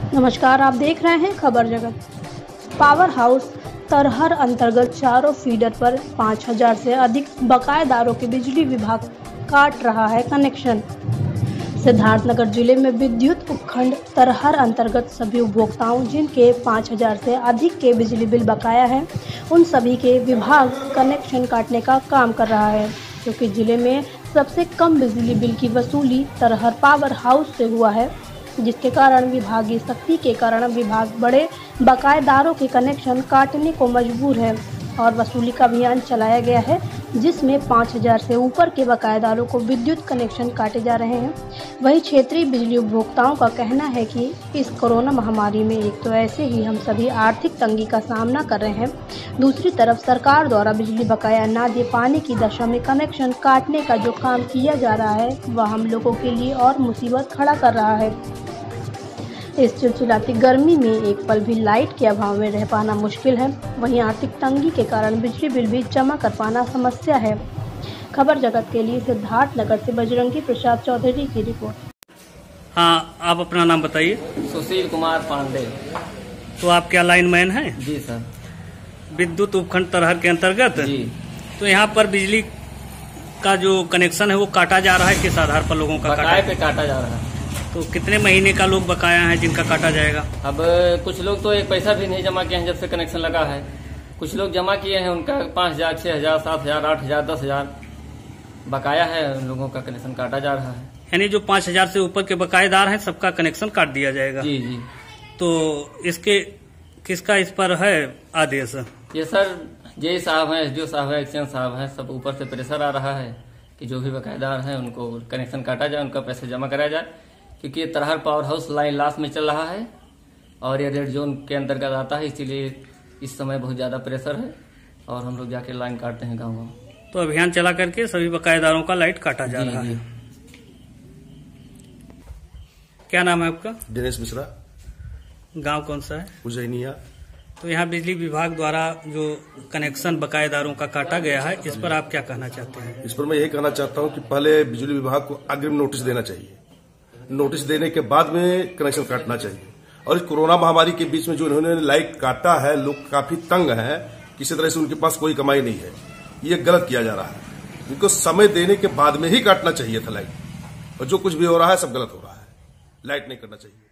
नमस्कार, आप देख रहे हैं खबर जगत। पावर हाउस तरहर अंतर्गत चारों फीडर पर 5000 से अधिक बकायेदारों के बिजली विभाग काट रहा है कनेक्शन। सिद्धार्थनगर जिले में विद्युत उपखंड तरहर अंतर्गत सभी उपभोक्ताओं जिनके 5000 से अधिक के बिजली बिल बकाया है, उन सभी के विभाग कनेक्शन काटने का काम कर रहा है, क्योंकि जिले में सबसे कम बिजली बिल की वसूली तरहर पावर हाउस से हुआ है, जिसके कारण विभागीय सख्ती के कारण विभाग बड़े बकायेदारों के कनेक्शन काटने को मजबूर है और वसूली का अभियान चलाया गया है, जिसमें 5000 से ऊपर के बकायेदारों को विद्युत कनेक्शन काटे जा रहे हैं। वहीं क्षेत्रीय बिजली उपभोक्ताओं का कहना है कि इस कोरोना महामारी में एक तो ऐसे ही हम सभी आर्थिक तंगी का सामना कर रहे हैं, दूसरी तरफ सरकार द्वारा बिजली बकाया न दे पाने की दशा में कनेक्शन काटने का जो काम किया जा रहा है वह हम लोगों के लिए और मुसीबत खड़ा कर रहा है। इस चिलचिलाती गर्मी में एक पल भी लाइट के अभाव में रह पाना मुश्किल है। वहीं आर्थिक तंगी के कारण बिजली बिल भी जमा कर पाना समस्या है। खबर जगत के लिए सिद्धार्थनगर से बजरंगी प्रसाद चौधरी की रिपोर्ट। हाँ, आप अपना नाम बताइए। सुशील कुमार पांडे। तो आप क्या लाइनमैन हैं? जी सर। विद्युत उपखंड तरहर के अंतर्गत जी। तो यहाँ पर बिजली का जो कनेक्शन है वो काटा जा रहा है, किस आधार पर लोगों का बकाये पे काटा जा रहा है। तो कितने महीने का लोग बकाया है जिनका काटा जाएगा? अब कुछ लोग तो एक पैसा भी नहीं जमा किए हैं जब से कनेक्शन लगा है। कुछ लोग जमा किए हैं, उनका 5000, 6000, 7000, 8000, 10000 बकाया है, उन लोगों का कनेक्शन काटा जा रहा है। यानी जो 5000 से ऊपर के बकायेदार हैं सबका कनेक्शन काट दिया जाएगा? जी जी। तो इसके किसका इस पर है आदेश? ये सर जे साहब है, SDO साहब है, एक्सचेंज साहब है, सब ऊपर से प्रेशर आ रहा है कि जो भी बकायेदार है उनको कनेक्शन काटा जाए, उनका पैसे जमा कराया जाए, क्योंकि ये तरहर पावर हाउस लाइन लास्ट में चल रहा है और ये रेड जोन के अंतर्गत आता है, इसीलिए इस समय बहुत ज्यादा प्रेशर है और हम लोग जाके लाइन काटते हैं गाँव। तो अभियान चला करके सभी बकायेदारों का लाइट काटा जा रहा है। क्या नाम है आपका? दिनेश मिश्रा। गांव कौन सा है? उज्जैनिया। तो यहाँ बिजली विभाग द्वारा जो कनेक्शन बकायेदारों का काटा गया है, इस पर आप क्या कहना चाहते हैं? इस पर मैं यही कहना चाहता हूँ कि पहले बिजली विभाग को अग्रिम नोटिस देना चाहिए, नोटिस देने के बाद में कनेक्शन काटना चाहिए। और इस कोरोना महामारी के बीच में जो इन्होंने लाइट काटा है, लोग काफी तंग हैं, किसी तरह से उनके पास कोई कमाई नहीं है, ये गलत किया जा रहा है। इनको समय देने के बाद में ही काटना चाहिए था लाइट, और जो कुछ भी हो रहा है सब गलत हो रहा है, लाइट नहीं करना चाहिए।